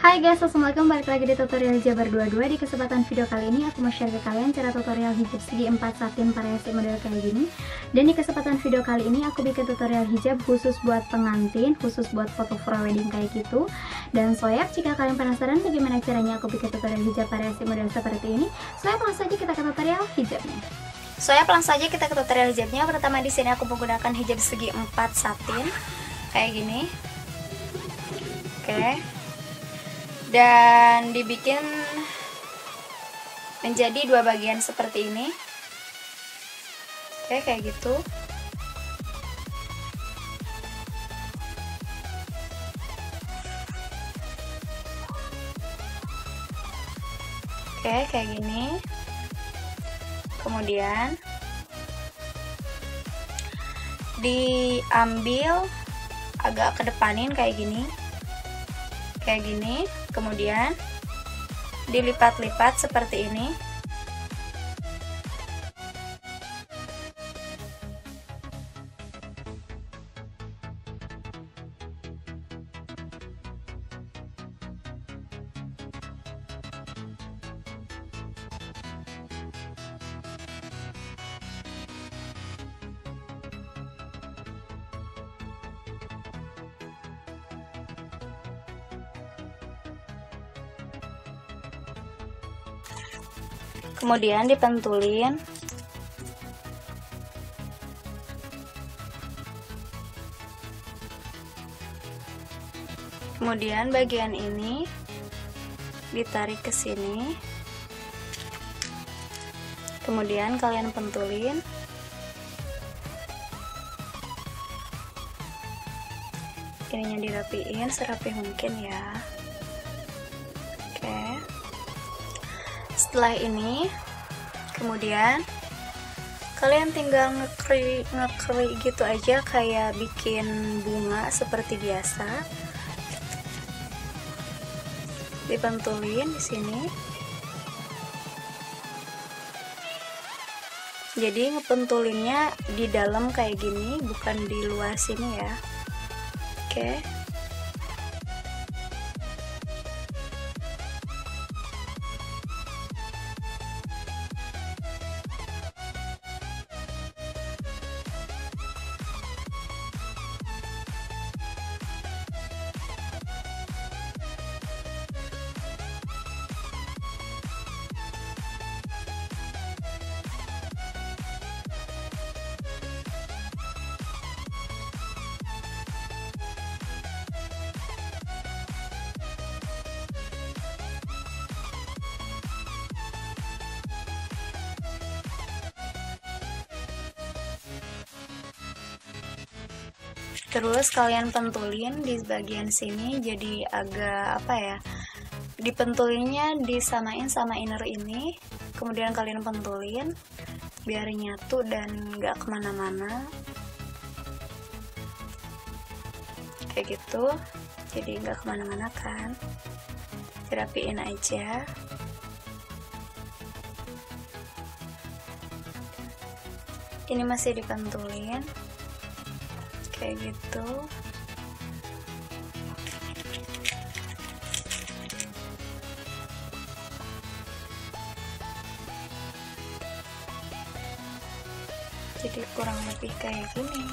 Hai guys, assalamualaikum, balik lagi di tutorial hijab berdua-dua. Di kesempatan video kali ini aku mau share ke kalian cara tutorial hijab segi 4 satin variasi model kayak gini. Dan di kesempatan video kali ini aku bikin tutorial hijab khusus buat pengantin, khusus buat foto prewedding kayak gitu. Dan soyap, jika kalian penasaran bagaimana caranya aku bikin tutorial hijab variasi model seperti ini, soyap langsung saja kita ke tutorial hijabnya. Soyap langsung saja kita ke tutorial hijabnya. Pertama di sini aku menggunakan hijab segi 4 satin kayak gini. Oke. Dan dibikin menjadi dua bagian seperti ini. Oke, kayak gitu. Oke, kayak gini. Kemudian diambil agak kedepanin kayak gini. Kayak gini, kemudian dilipat-lipat seperti ini. Kemudian dipentulin. Kemudian bagian ini ditarik ke sini. Kemudian kalian pentulin. Ininya dirapiin serapi mungkin ya. Oke. Setelah ini, kemudian kalian tinggal ngekri gitu aja, kayak bikin bunga seperti biasa. Dipentulin di sini. Jadi ngepentulinnya di dalam kayak gini, bukan di luar sini ya. Oke. Terus kalian pentulin di bagian sini, jadi agak apa ya, dipentulinnya disamain sama inner ini. Kemudian kalian pentulin biar nyatu dan gak kemana-mana kayak gitu. Jadi gak kemana-mana kan, dirapiin aja. Ini masih dipentulin kayak gitu. Jadi kurang lebih kayak gini.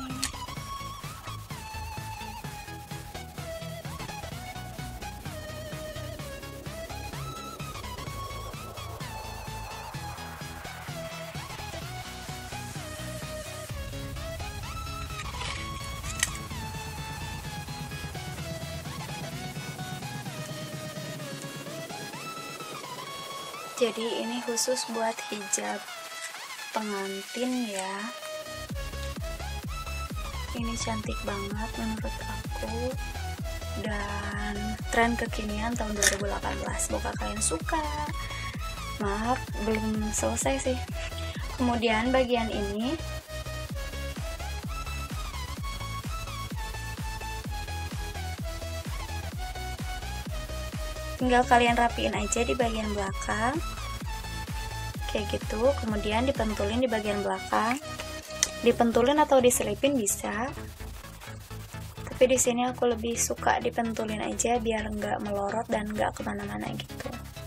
Jadi ini khusus buat hijab pengantin ya. Ini cantik banget menurut aku, dan tren kekinian tahun 2018. Semoga kalian suka. Maaf, belum selesai sih. Kemudian bagian ini tinggal kalian rapiin aja di bagian belakang kayak gitu. Kemudian dipentulin di bagian belakang, dipentulin atau diselipin bisa, Tapi di sini aku lebih suka dipentulin aja biar nggak melorot dan nggak kemana-mana gitu.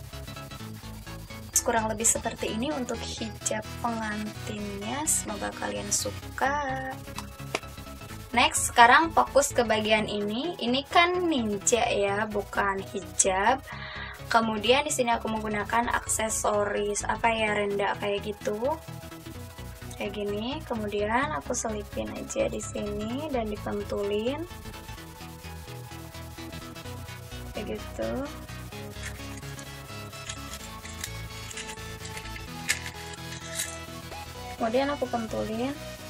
Kurang lebih seperti ini untuk hijab pengantinnya. Semoga kalian suka. Next, sekarang fokus ke bagian ini. Ini kan ninja ya, bukan hijab. Kemudian di sini aku menggunakan aksesoris renda kayak gitu. Kayak gini. Kemudian aku selipin aja di sini dan dipentulin. Kayak gitu. Kemudian aku pentulin.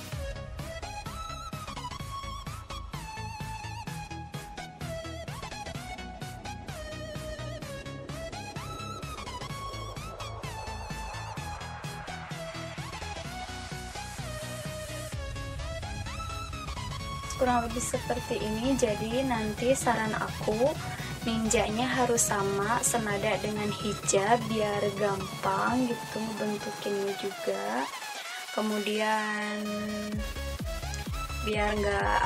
Kurang lebih seperti ini. Jadi nanti saran aku, ninjanya harus sama senada dengan hijab biar gampang gitu bentukinnya juga. Kemudian biar nggak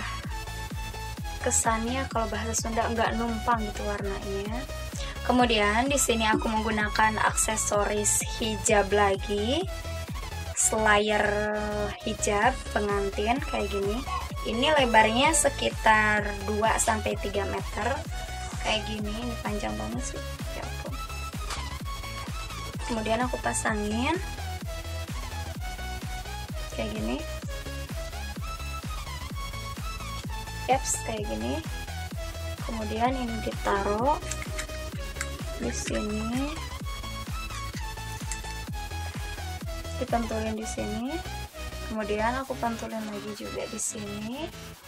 kesannya kalau bahasa Sunda nggak numpang gitu warnanya. Kemudian di sini aku menggunakan aksesoris hijab lagi, slayer hijab pengantin kayak gini. Ini lebarnya sekitar 2-3 meter kayak gini. Ini panjang banget sih, ya ampun. Kemudian aku pasangin kayak gini. Yaps, kayak gini. Kemudian ini ditaruh di sini, dipentulin di sini. Kemudian aku pantulin lagi juga di sini.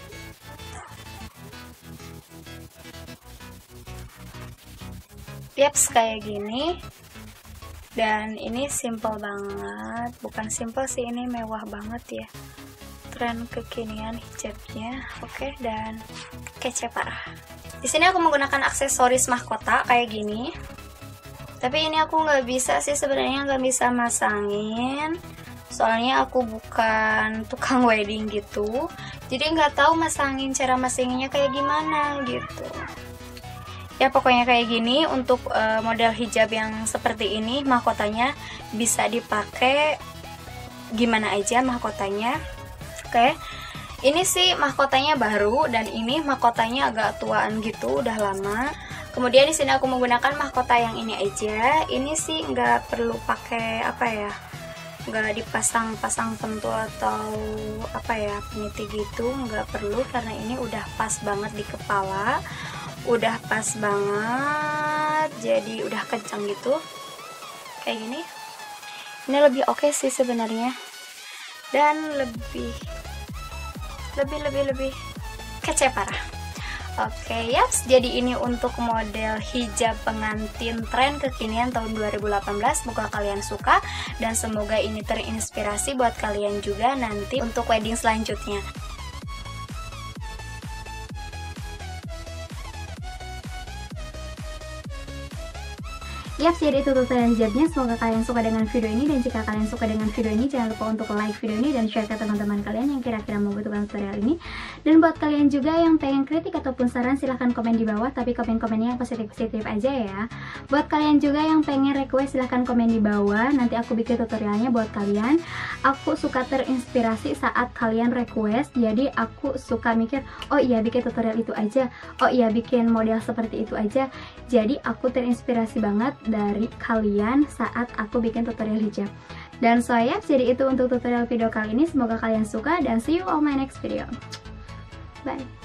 Yaps, kayak gini. Dan ini simple banget, bukan simple sih, ini mewah banget ya. Tren kekinian hijabnya, oke, dan kece parah. Di sini aku menggunakan aksesoris mahkota kayak gini. Tapi ini aku nggak bisa sih sebenarnya, nggak bisa masangin. Soalnya aku bukan tukang wedding gitu, jadi nggak tahu cara masanginnya kayak gimana gitu. Ya pokoknya kayak gini. Untuk model hijab yang seperti ini, mahkotanya bisa dipakai gimana aja mahkotanya. Oke, ini sih mahkotanya baru dan ini mahkotanya agak tuaan gitu, udah lama. Kemudian di sini aku menggunakan mahkota yang ini aja. Ini sih nggak perlu pakai nggak dipasang pentul atau peniti gitu, nggak perlu karena ini udah pas banget di kepala, udah pas banget, jadi udah kencang gitu kayak gini. Ini lebih oke sih sebenarnya, dan lebih kece parah. Oke, yaps, jadi ini untuk model hijab pengantin tren kekinian tahun 2018. Semoga kalian suka dan semoga ini terinspirasi buat kalian juga nanti untuk wedding selanjutnya. Yap, jadi itu tutorial hijabnya. Semoga kalian suka dengan video ini, dan jika kalian suka dengan video ini, jangan lupa untuk like video ini dan share ke teman-teman kalian yang kira-kira membutuhkan tutorial ini. Dan buat kalian juga yang pengen kritik ataupun saran, silahkan komen di bawah, tapi komen-komennya yang positif-positif aja ya. Buat kalian juga yang pengen request, silahkan komen di bawah, nanti aku bikin tutorialnya buat kalian. Aku suka terinspirasi saat kalian request, jadi aku suka mikir, oh iya bikin tutorial itu aja, oh iya bikin model seperti itu aja. Jadi aku terinspirasi banget dari kalian saat aku bikin tutorial hijab. Dan jadi itu untuk tutorial video kali ini. Semoga kalian suka dan see you on my next video. Bye.